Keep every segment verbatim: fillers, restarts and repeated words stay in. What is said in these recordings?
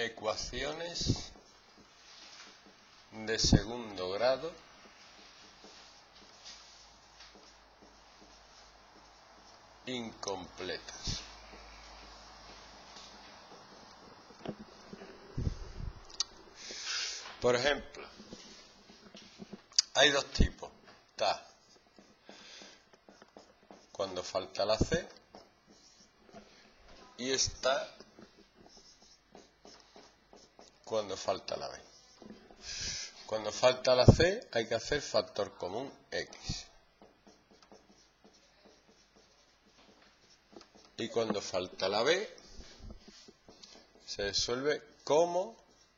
Ecuaciones de segundo grado incompletas. Por ejemplo, hay dos tipos. Está cuando falta la C y está cuando falta la B. Cuando falta la C hay que hacer factor común X. Y cuando falta la B se resuelve como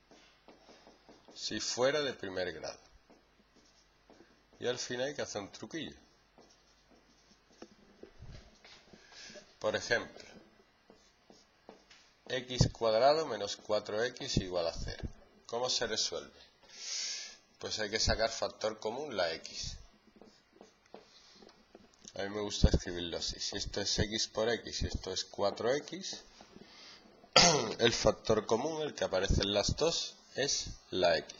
si fuera de primer grado. Y al final hay que hacer un truquillo. Por ejemplo, x cuadrado menos cuatro x igual a cero. ¿Cómo se resuelve? Pues hay que sacar factor común la x. A mí me gusta escribirlo así. Si esto es x por x y esto es cuatro x, el factor común, el que aparece en las dos, es la x.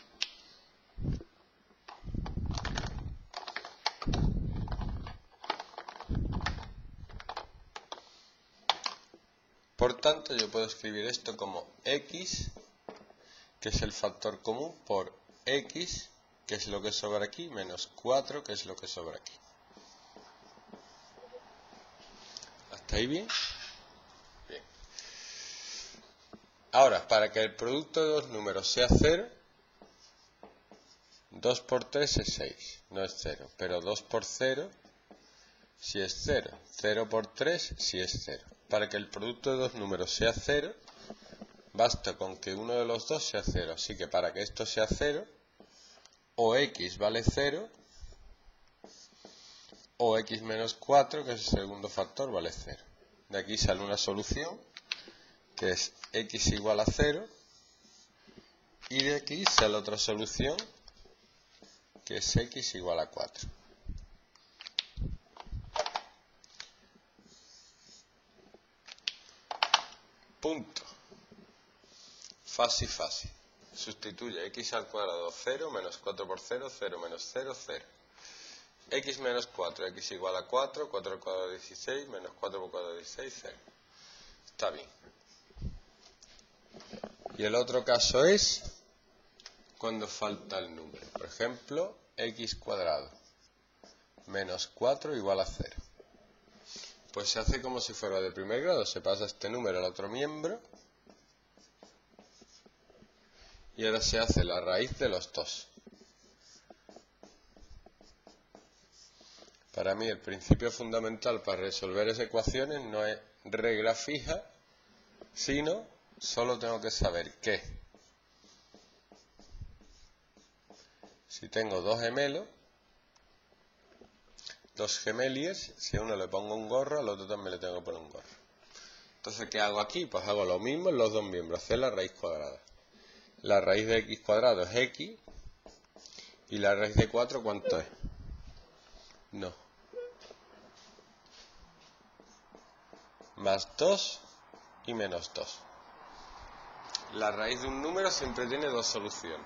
Por tanto, yo puedo escribir esto como x, que es el factor común, por x, que es lo que sobra aquí, menos cuatro, que es lo que sobra aquí. ¿Hasta ahí bien? Bien. Ahora, para que el producto de dos números sea cero, dos por tres es seis, no es cero, pero dos por cero sí es cero, cero por tres sí es cero. Para que el producto de dos números sea cero, basta con que uno de los dos sea cero. Así que para que esto sea cero, o x vale cero, o x menos cuatro, que es el segundo factor, vale cero. De aquí sale una solución, que es x igual a cero, y de aquí sale otra solución, que es x igual a cuatro. Punto. Fácil, fácil. Sustituye x al cuadrado cero, menos cuatro por cero, cero menos cero, cero. X menos cuatro, x igual a cuatro, cuatro al cuadrado dieciséis, menos cuatro por cuadrado dieciséis, cero. Está bien. Y el otro caso es cuando falta el número. Por ejemplo, x cuadrado menos cuatro igual a cero. Pues se hace como si fuera de primer grado. Se pasa este número al otro miembro. Y ahora se hace la raíz de los dos. Para mí el principio fundamental para resolver esas ecuaciones no es regla fija, sino solo tengo que saber que si tengo dos gemelos, dos gemelies, si a uno le pongo un gorro, al otro también le tengo que poner un gorro. Entonces, ¿qué hago aquí? Pues hago lo mismo en los dos miembros, hacer la raíz cuadrada. La raíz de x cuadrado es x, y la raíz de cuatro, ¿cuánto es? No. Más dos y menos dos. La raíz de un número siempre tiene dos soluciones.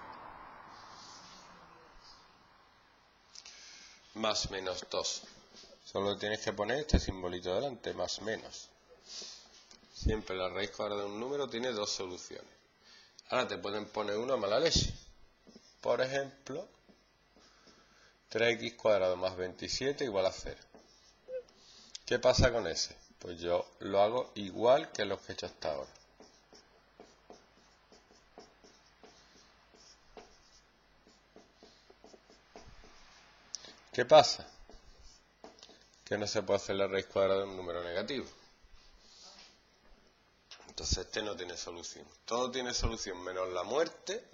Más menos dos. Solo tienes que poner este simbolito delante, más menos. Siempre la raíz cuadrada de un número tiene dos soluciones. Ahora te pueden poner una mala leche. Por ejemplo, tres x cuadrado más veintisiete igual a cero. ¿Qué pasa con ese? Pues yo lo hago igual que los que he hecho hasta ahora. ¿Qué pasa? Que no se puede hacer la raíz cuadrada de un número negativo. Entonces este no tiene solución. Todo tiene solución menos la muerte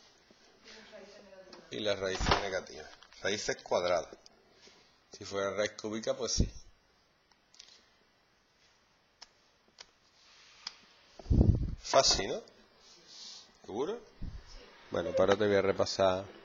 y las raíces negativas. Raíces cuadradas. Si fuera raíz cúbica, pues sí. Fácil, ¿no? ¿Seguro? Bueno, para ahora te voy a repasar